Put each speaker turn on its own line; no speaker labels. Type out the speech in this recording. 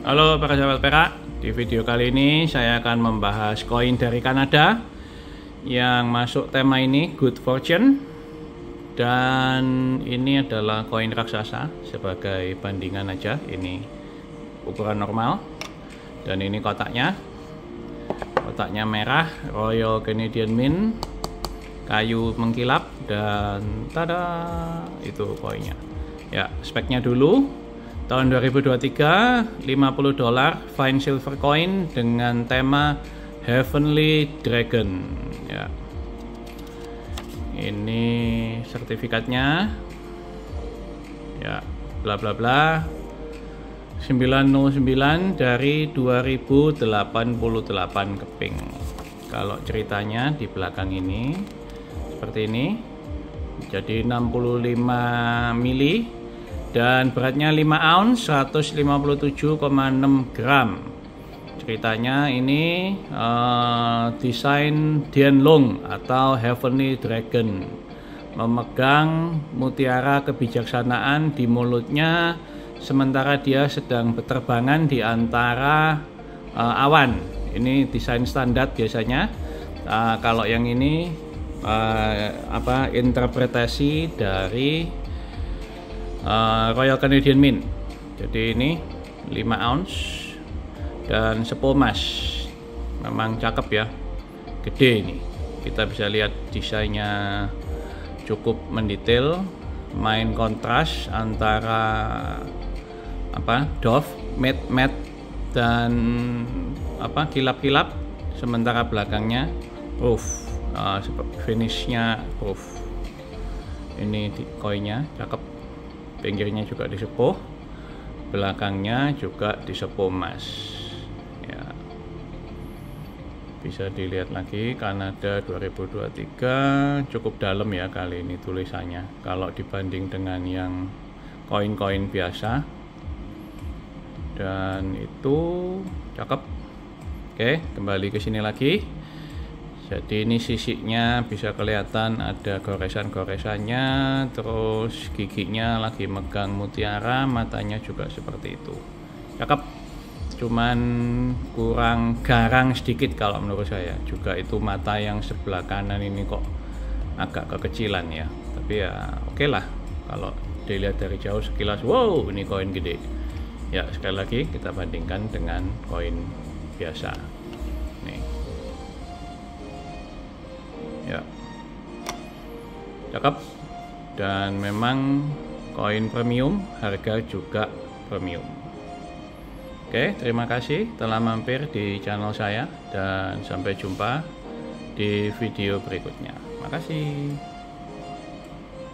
Halo para sahabat perak, di video kali ini saya akan membahas koin dari Kanada yang masuk tema ini Good Fortune. Dan ini adalah koin raksasa sebagai bandingan aja, ini ukuran normal. Dan ini kotaknya merah, Royal Canadian Mint, kayu mengkilap, dan tada, itu koinnya. Ya, speknya dulu. Tahun 2023, $50 fine silver coin dengan tema Heavenly Dragon. Ya. Ini sertifikatnya. Ya, bla bla bla. 909 dari 2088 keping. Kalau ceritanya di belakang ini seperti ini. Jadi 65 mili. Dan beratnya 5 ounce, 157,6 gram. Ceritanya ini desain Dianlong atau Heavenly Dragon, memegang mutiara kebijaksanaan di mulutnya sementara dia sedang berterbangan di antara awan. Ini desain standar biasanya. Kalau yang ini interpretasi dari Royal Canadian Mint. Jadi ini 5 ounce dan sepomas. Memang cakep ya, gede ini. Kita bisa lihat desainnya cukup mendetail, main kontras antara doff, matte dan kilap-kilap, sementara belakangnya proof, finishnya proof. Ini koinnya cakep. Pinggirnya juga disepuh, belakangnya juga disepuh emas. Ya, bisa dilihat lagi, Kanada 2023 cukup dalam ya kali ini tulisannya. Kalau dibanding dengan yang koin-koin biasa, dan itu cakep. Oke, kembali ke sini lagi. Jadi ini sisinya bisa kelihatan ada goresan-goresannya, terus giginya lagi megang mutiara, matanya juga seperti itu. Cakep, cuman kurang garang sedikit kalau menurut saya. Juga itu mata yang sebelah kanan ini kok agak kekecilan ya. Tapi ya oke lah, kalau dilihat dari jauh sekilas, wow ini koin gede. Ya sekali lagi kita bandingkan dengan koin biasa. Nih. Ya, cakep, dan memang koin premium, harga juga premium. Oke, terima kasih telah mampir di channel saya dan sampai jumpa di video berikutnya. Makasih.